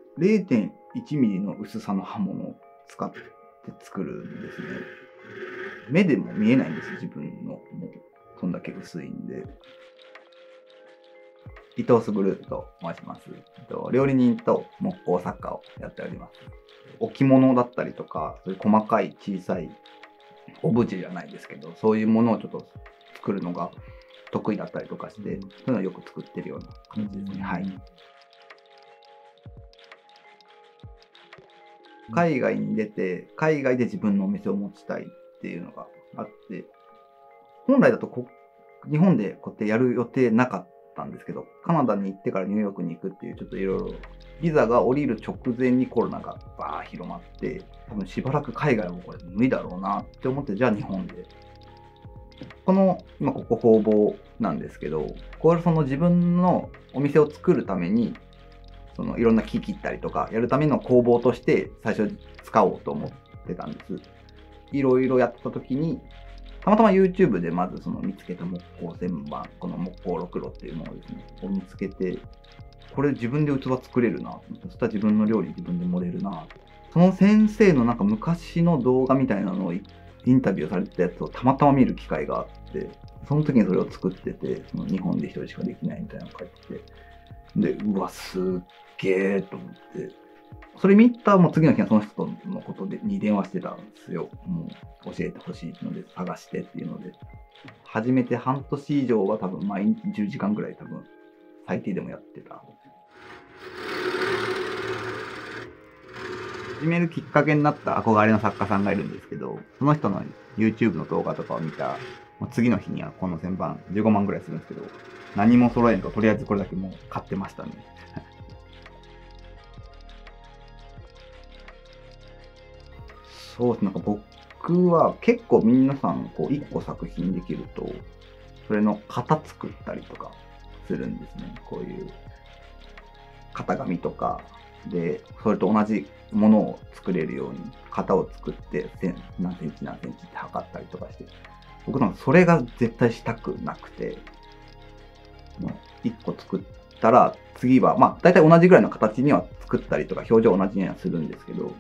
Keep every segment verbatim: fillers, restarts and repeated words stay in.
れいてんいちミリの薄さの刃物を使って作るんですね。目でも見えないんです、自分の。もう、そんだけ薄いんで。伊藤卓と申します。料理人と木工作家をやっております。置物だったりとか、そういう細かい小さいオブジェじゃないですけど、そういうものをちょっと作るのが得意だったりとかして、そういうのをよく作ってるような感じですね。はい。海外に出て、海外で自分のお店を持ちたいっていうのがあって、本来だとこ日本でこうやってやる予定なかったんですけど、カナダに行ってからニューヨークに行くっていう、ちょっといろいろ、ビザが降りる直前にコロナがバー広まって、多分しばらく海外はこれ無理だろうなって思って、じゃあ日本で。この、今ここ工房なんですけど、これその自分のお店を作るために、そのいろんな木切ったりとかやるための工房として最初使おうと思ってたんです。いろいろやった時に、たまたま YouTube でまずその見つけた木工旋盤、この木工ろくろっていうものですね、を見つけて、これ自分で器作れるな。そしたら自分の料理自分で盛れるな。その先生のなんか昔の動画みたいなのをインタビューされてたやつをたまたま見る機会があって、その時にそれを作ってて、その日本で一人しかできないみたいなのを書いてて、で、うわ、すっげーと思って、それ見たもう次の日はその人のことでに電話してたんですよ。もう教えてほしいので探してっていうので。始めて半年以上は多分毎日じゅうじかんぐらい多分最低でもやってた。始めるきっかけになった憧れの作家さんがいるんですけど、その人の YouTube の動画とかを見た次の日にはこの旋盤じゅうごまんぐらいするんですけど、何も揃えんととりあえずこれだけもう買ってましたね。そうですね、なんか僕は結構皆さんこういっこ作品できると、それの型作ったりとかするんですね。こういう型紙とかで、それと同じものを作れるように型を作って何センチ何センチって測ったりとかして、僕なんかそれが絶対したくなくて、いっこ作ったら次は、まあ大体同じぐらいの形には作ったりとか表情同じにはするんですけど、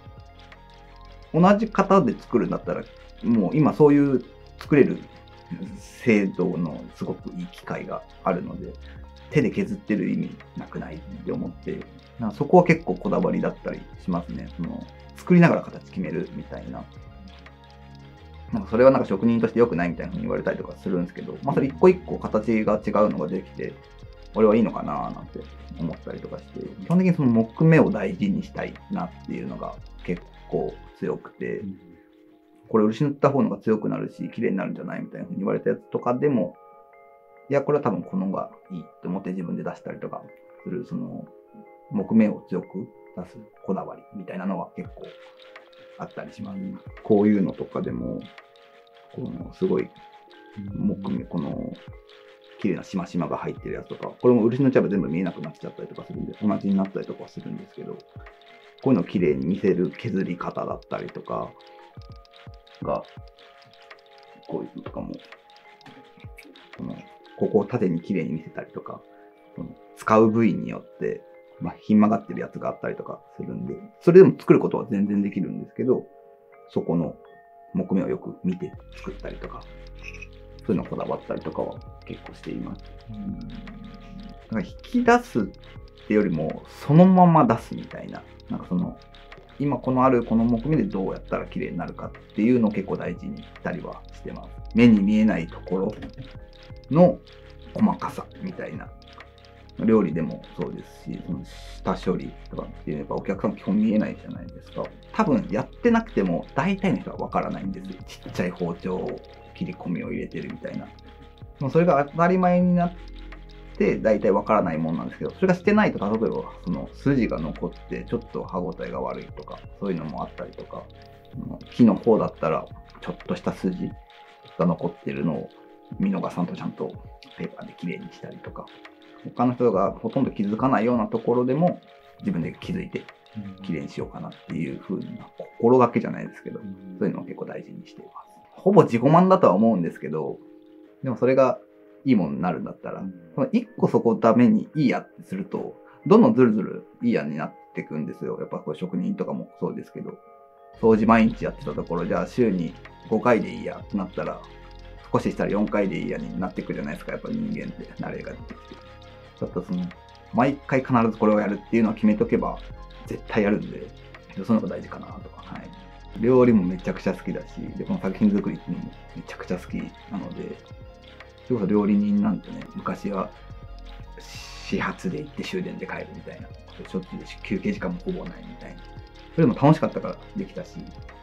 同じ型で作るんだったら、もう今そういう作れる精度のすごくいい機械があるので、手で削ってる意味なくないって思って、なんかそこは結構こだわりだったりしますね。その作りながら形決めるみたいな。なんかそれはなんか職人として良くないみたいな風に言われたりとかするんですけど、まあそれ一個一個形が違うのができて、俺はいいのかななんて思ったりとかして、基本的にその木目を大事にしたいなっていうのが結構強くて、これ漆塗った方のが強くなるし、綺麗になるんじゃないみたいな風に言われたやつとかでも、いや、これは多分この方がいいって思って自分で出したりとかする、その木目を強く出すこだわりみたいなのは結構あったりします。こういうのとかでも、このすごい木目、この綺麗なしましまが入ってるやつとか、これも漆の茶葉全部見えなくなっちゃったりとかするんで、同じになったりとかするんですけど、こういうのを綺麗に見せる削り方だったりとかが、こういうのとかも、このここを縦に綺麗に見せたりとか、使う部位によって、まあ、ひん曲がってるやつがあったりとかするんで、それでも作ることは全然できるんですけど、そこの木目をよく見て作ったりとか、そういうのこだわったりとかは結構しています。うん、なんか引き出すってよりも、そのまま出すみたいな、なんかその、今このあるこの木目でどうやったら綺麗になるかっていうのを結構大事にしたりはしてます。目に見えないところの細かさみたいな。料理でもそうですし、その下処理とかっていうのはお客さん基本見えないじゃないですか。多分やってなくても大体の人はわからないんですよ。ちっちゃい包丁を切り込みを入れてるみたいな。もうそれが当たり前になって大体わからないもんなんですけど、それがしてないと、例えばその筋が残ってちょっと歯ごたえが悪いとか、そういうのもあったりとか、木の方だったらちょっとした筋が残ってるのを見逃さんとちゃんとペーパーできれいにしたりとか、他の人がほとんど気づかないようなところでも自分で気づいてきれいにしようかなっていう風な心がけじゃないですけど、そういうのを結構大事にしています。ほぼ自己満だとは思うんですけど、でもそれがいいものになるんだったら、一個そこをダメにいいやってすると、どんどんずるずるいいやになっっていくんですよ。やっぱこれ職人とかもそうですけど、掃除毎日やってたところ、じゃあ週にごかいでいいやってなったら、少ししたらよんかいでいいやになっていくじゃないですか、やっぱ人間って慣れが出てきて。ちょっとその、毎回必ずこれをやるっていうのを決めとけば、絶対やるんで、その方が大事かなとか、はい。料理もめちゃくちゃ好きだし、で、この作品作りっていうのもめちゃくちゃ好きなので、それこそ料理人なんてね、昔は始発で行って終電で帰るみたいな、しょっちゅうで休憩時間もほぼないみたいな。それでも楽しかったからできたし、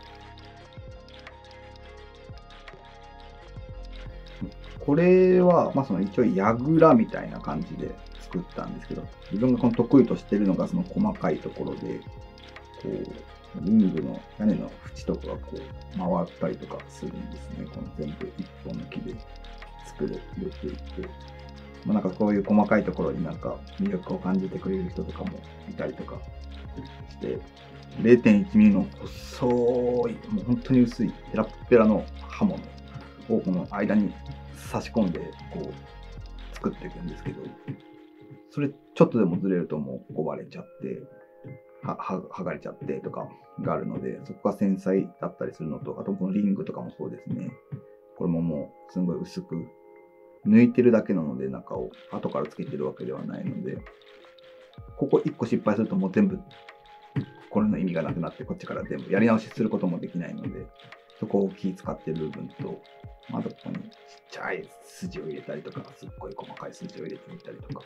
これは、まあその一応櫓みたいな感じで作ったんですけど、自分がこの得意としてるのがその細かいところで、こう、リングの屋根の縁とかがこう回ったりとかするんですね。この全部一本の木で作れていて。まあ、なんかこういう細かいところになんか魅力を感じてくれる人とかもいたりとかして、れいてんいちミリの細い、もう本当に薄いペラッペラの刃物をこの間に差し込んでこう作っていくんですけど、それちょっとでもずれるともう壊れちゃって、は、は、剥がれちゃってとかがあるので、そこが繊細だったりするのと、あとこのリングとかもそうですね。これももうすごい薄く抜いてるだけなので、中を後からつけてるわけではないので、ここいっこ失敗するともう全部これの意味がなくなって、こっちから全部やり直しすることもできないので、そこを気使ってる部分と、あとここにちっちゃい筋を入れたりとか、すっごい細かい筋を入れてみたりとか。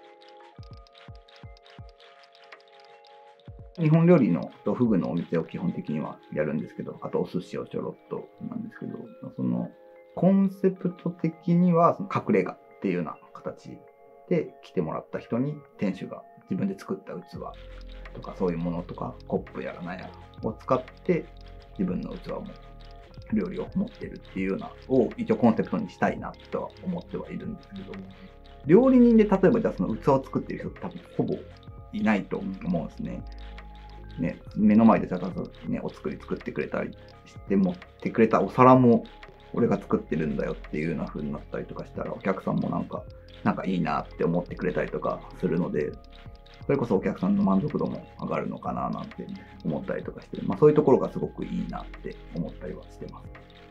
日本料理のとフグのお店を基本的にはやるんですけど、あとお寿司をちょろっとなんですけど、そのコンセプト的にはその隠れ家っていうような形で来てもらった人に店主が自分で作った器とかそういうものとかコップやらなんやらを使って自分の器も料理を持ってるっていうようなを一応コンセプトにしたいなとは思ってはいるんですけど、料理人で例えばじゃあその器を作ってる人って多分ほぼいないと思うんですね。ね、目の前でじゃあ、ね、お作り作ってくれたりして持ってくれたお皿も俺が作ってるんだよっていうような風になったりとかしたら、お客さんもなんか、なんかいいなって思ってくれたりとかするので、それこそお客さんの満足度も上がるのかななんて思ったりとかして、まあそういうところがすごくいいなって思ったりはしてます。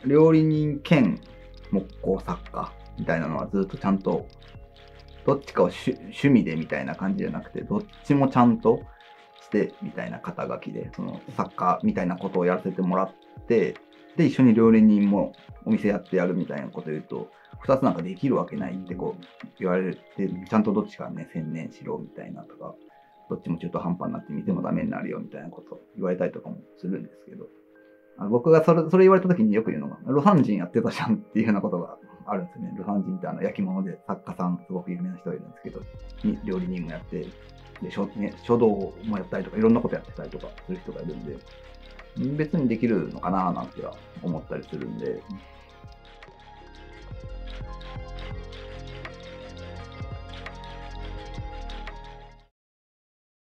料理人兼木工作家みたいなのはずっとちゃんと、どっちかを趣味でみたいな感じじゃなくて、どっちもちゃんとしてみたいな肩書きで、その作家みたいなことをやらせてもらって、で、一緒に料理人もお店やってやるみたいなことを言うと、二つなんかできるわけないってこう言われて、ちゃんとどっちかね、専念しろみたいなとか、どっちも中途半端になって店もダメになるよみたいなことを言われたりとかもするんですけど、あ僕がそれ、それ言われた時によく言うのが、魯山人やってたじゃんっていうようなことがあるんですよね。魯山人ってあの焼き物で作家さん、すごく有名な人がいるんですけど、に料理人もやって、で書ね、書道もやったりとか、いろんなことやってたりとかする人がいるんで、別にできるのかななんては思ったりするんで、